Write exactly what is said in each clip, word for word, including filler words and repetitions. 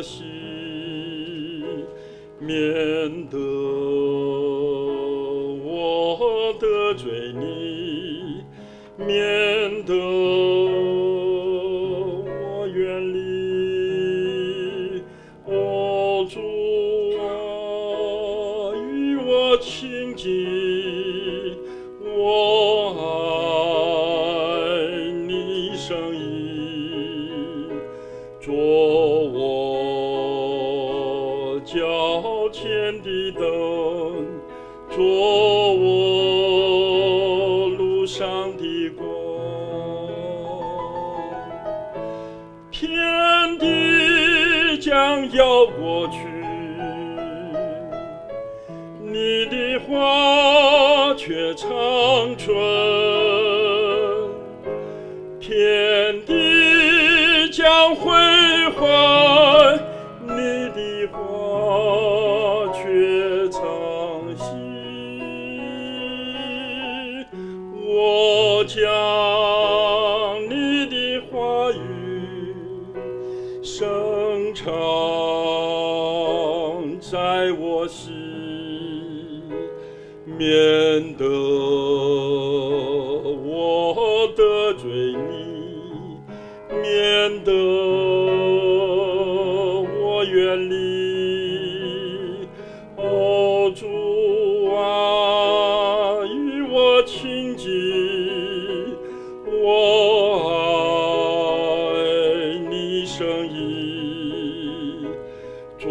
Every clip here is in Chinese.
我心，免得我得罪你，免得我远离。哦，主啊，与我亲近，我爱你声音，做我脚前的灯，做我路上的光。天地将要过去，你的话却长存。天地将毁坏，你的话却长新。我将你的话语深藏在我心，免得我得罪你，免得我远离。哦，主啊，与我亲近，我爱你声音，做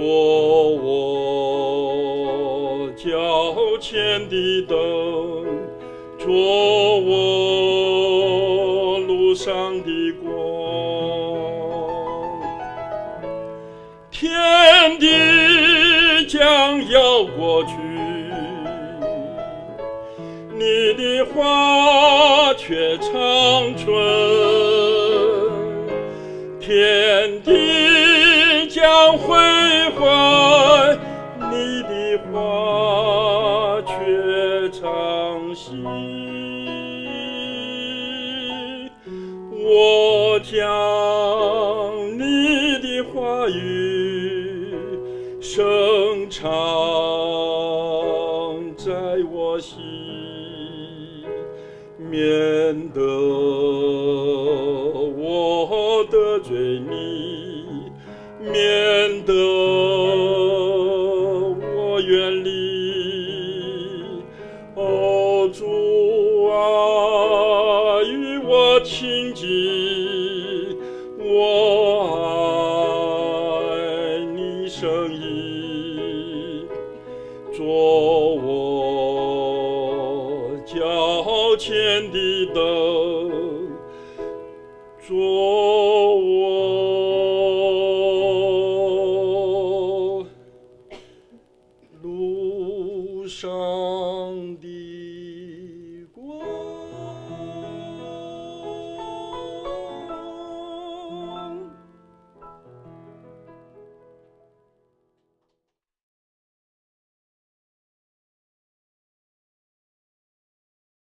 我脚前的灯，做我路上的光。天地将要过去，你的话却长存。天地将毁坏，你的话却长新。我将你的话语深藏在我心，免得我得罪你，免得我远离。哦，主啊，与我亲近，我爱你声音，做